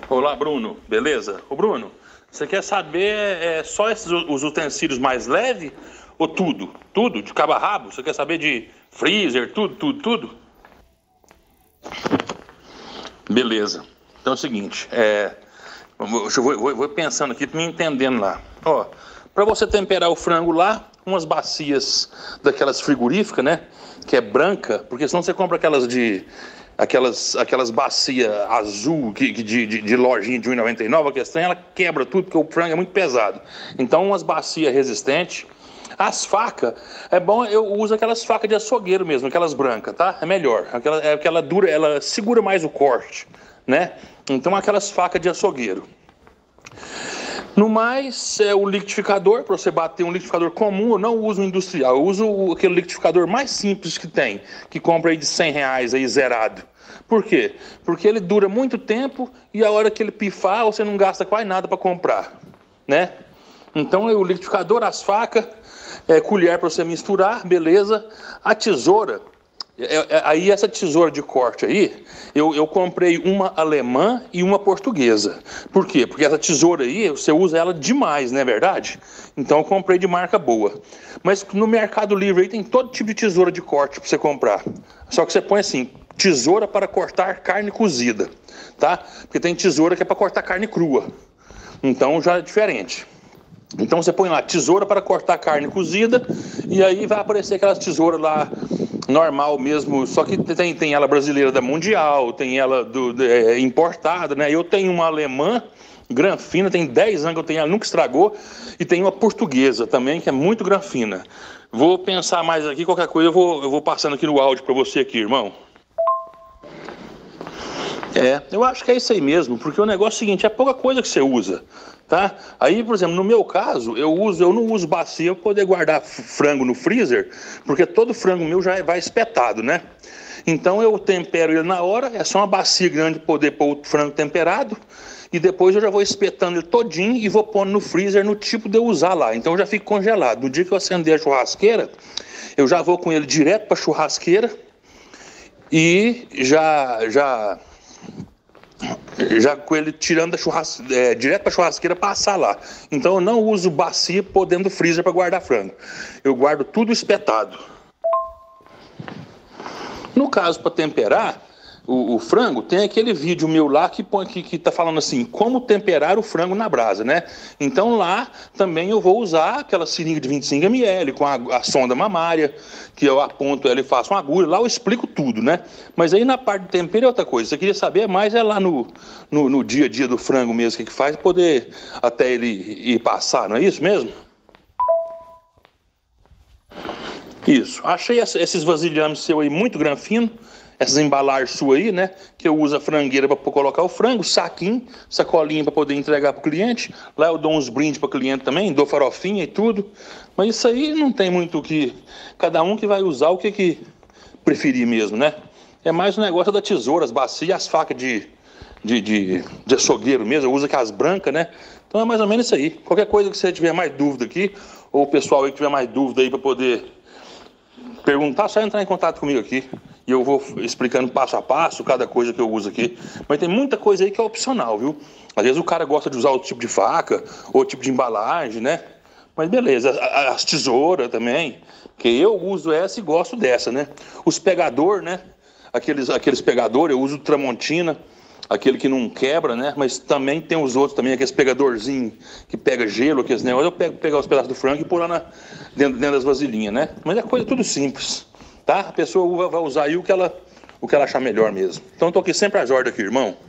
Olá, Bruno, beleza? Ô, Bruno, você quer saber só os utensílios mais leves ou tudo? Tudo, de cabo a rabo? Você quer saber de freezer, tudo, tudo, tudo? Beleza. Então é o seguinte, vou pensando aqui, me entendendo lá. Ó, para você temperar o frango lá, umas bacias daquelas frigoríficas, né? Que é branca, porque senão você compra aquelas bacia azul de lojinha de 1,99, a questão ela quebra tudo, porque o frango é muito pesado. Então umas bacias resistentes. As facas, é bom, eu uso aquelas facas de açougueiro mesmo, aquelas brancas, tá? É melhor, aquela dura, ela segura mais o corte, né? Então aquelas facas de açougueiro. No mais, o liquidificador, para você bater um liquidificador comum, eu não uso um industrial, eu uso aquele liquidificador mais simples que tem, que compra aí de R$ 100 aí zerado. Por quê? Porque ele dura muito tempo e a hora que ele pifar, você não gasta quase nada para comprar, né? Então, o liquidificador, as facas, colher para você misturar, beleza. A tesoura, aí essa tesoura de corte aí, eu comprei uma alemã e uma portuguesa. Por quê? Porque essa tesoura aí, você usa ela demais, não é verdade? Então eu comprei de marca boa. Mas no Mercado Livre aí tem todo tipo de tesoura de corte para você comprar. Só que você põe assim, tesoura para cortar carne cozida, tá? Porque tem tesoura que é para cortar carne crua. Então já é diferente. Então você põe lá tesoura para cortar carne cozida e aí vai aparecer aquelas tesouras lá normal mesmo, só que tem ela brasileira da Mundial, tem ela importada, né? Eu tenho uma alemã granfina, tem 10 anos que eu tenho ela, nunca estragou, e tem uma portuguesa também que é muito granfina. Vou pensar mais aqui, qualquer coisa eu vou passando aqui no áudio para você aqui, irmão. Eu acho que é isso aí mesmo, porque o negócio é o seguinte, é pouca coisa que você usa, tá? Aí, por exemplo, no meu caso, eu não uso bacia para poder guardar frango no freezer, porque todo frango meu já vai espetado, né? Então eu tempero ele na hora, é só uma bacia grande para poder pôr o frango temperado, e depois eu já vou espetando ele todinho e vou pondo no freezer no tipo de eu usar lá. Então já fica congelado. No dia que eu acender a churrasqueira, eu já vou com ele direto para a churrasqueira e já com ele tirando direto para a churrasqueira passar lá. Então eu não uso bacia por dentro do freezer para guardar frango. Eu guardo tudo espetado. No caso, para temperar o frango, tem aquele vídeo meu lá que tá falando assim, como temperar o frango na brasa, né? Então lá também eu vou usar aquela seringa de 25 ml com a sonda mamária, que eu aponto ela e faço uma agulha, lá eu explico tudo, né? Mas aí na parte do tempero é outra coisa, você queria saber mais lá no dia a dia do frango mesmo, que faz, poder até ele ir passar, não é isso mesmo? Isso, achei esses vasilhames seu aí muito granfino, essas embalagens suas aí, né? Que eu uso a frangueira para colocar o frango, saquinho, sacolinha para poder entregar para o cliente. Lá eu dou uns brindes para o cliente também, dou farofinha e tudo. Mas isso aí não tem muito o que... Cada um que vai usar o que preferir mesmo, né? É mais o negócio da tesoura, as bacias, as facas de açougueiro mesmo. Eu uso aquelas brancas, né? Então é mais ou menos isso aí. Qualquer coisa que você tiver mais dúvida aqui, ou o pessoal aí que tiver mais dúvida aí para poder perguntar, só entrar em contato comigo aqui. E eu vou explicando passo a passo cada coisa que eu uso aqui. Mas tem muita coisa aí que é opcional, viu? Às vezes o cara gosta de usar outro tipo de faca, outro tipo de embalagem, né? Mas beleza, as tesouras também, que eu uso essa e gosto dessa, né? Os pegador, né? Aqueles pegadores, eu uso Tramontina, aquele que não quebra, né? Mas também tem os outros também, aqueles pegadorzinhos que pega gelo, aqueles negócios. Eu pegar os pedaços do frango e pôr lá dentro das vasilhinhas, né? Mas é coisa tudo simples, tá? A pessoa vai usar aí o que ela achar melhor mesmo. Então eu tô aqui sempre às ordens aqui, irmão.